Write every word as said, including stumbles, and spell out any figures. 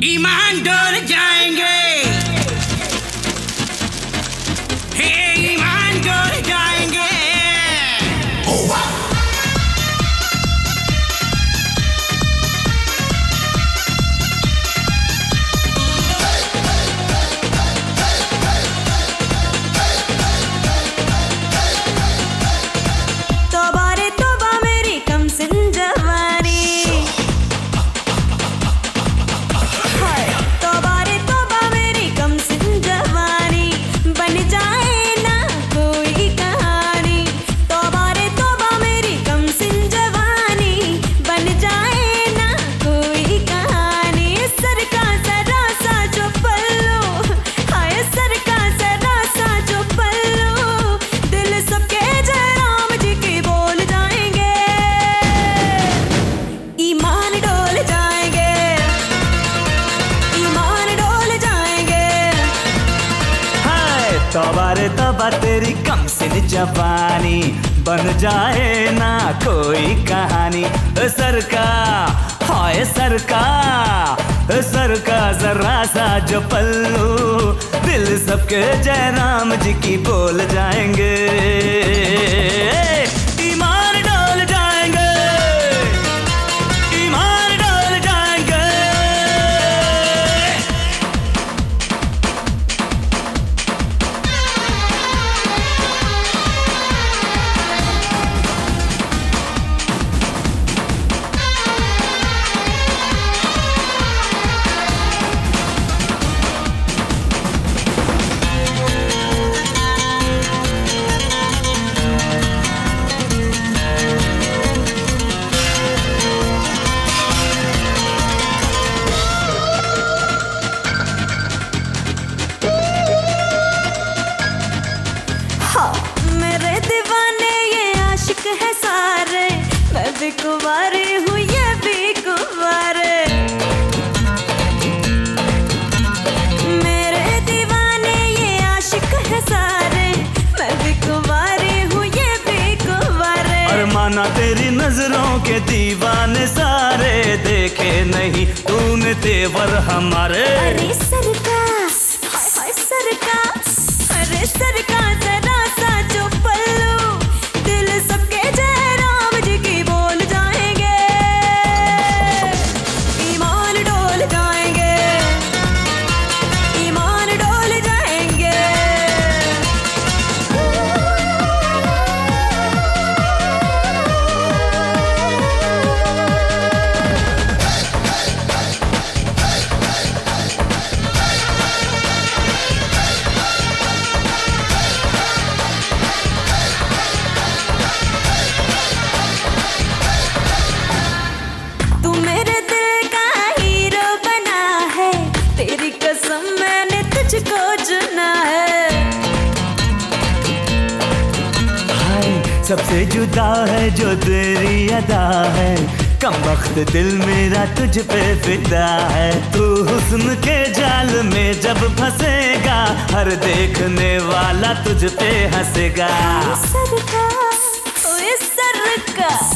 ईमान डोल जाएंगे, हे ईमान डोल जाएंगे। तौबा रे तौबा तेरी कम सिन जवानी, बन जाए ना कोई कहानी। सरका हाय सरका सरका जरा सा जो पल्लू, दिल सबके जयराम जी की बोल जाएंगे। ईमान डोल जाएंगे, ईमान डोल जाएंगे। मेरे दीवाने ये आशिक है सारे, मैं भी कुंवारी हूँ ये भी कुंवारे। मेरे दीवाने ये आशिक है सारे, मैं भी कुंवारी हूँ ये भी कुंवारे। और माना तेरी नजरों के दीवाने सारे, देखे नहीं तूने तेवर हमारे। अरे सरका हाय हाय सरका, अरे सरका जरा सा जो पल्लू, दिल सबके जयराम जी की बोल जाएंगे। ईमान डोल जाएंगे, ईमान डोल जाएंगे। मैंने तुझको चुना है, हाय सबसे जुदा है जो तेरी अदा है, कम वक्त दिल मेरा तुझ पे फिदा है। तू हुस्न के जाल में जब फंसेगा, हर देखने वाला तुझ पे हंसेगा। सरका ओए सरका।